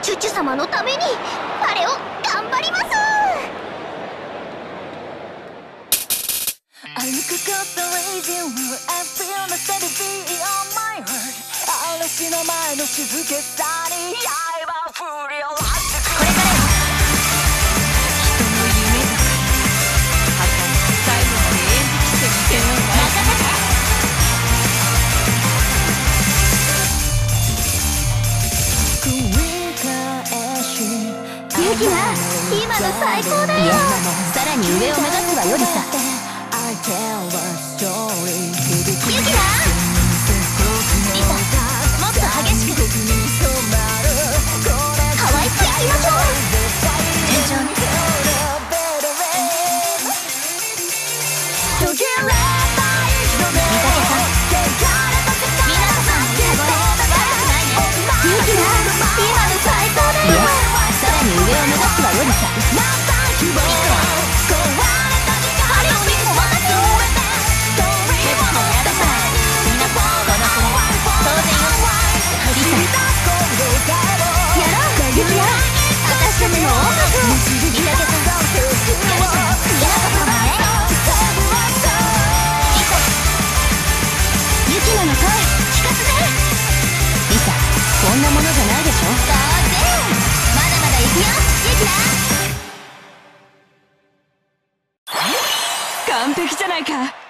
チュチュ様のためにパレを頑張ります。 嵐の前の静けさに刃振り下ろしてこれからよ。 人の夢とか破壊最後まで演じきってみせよう。 任せて。ユキナ、今の最高だよ。 いや、さらに上を目指すわよりさ。 ユキナ、リサ、もっと激しく可愛くいきましょう。順調ね。三宅さん、みなとさんの歌声悪くないね。ユキナ、今の最高だよ。 いや、さらに上を目指すわよりさ。 リサ、パレオにお任せを。結構やるからみんなこのくらい当然よ。リサ、やろうユキナ、私たちの音楽を。三宅さん、よろしく。みなとさんね。リサ、ユキナの声聞かせて。 リサ、こんなものじゃないでしょ。 当然、まだまだ行くよユキナ。 完璧じゃないか。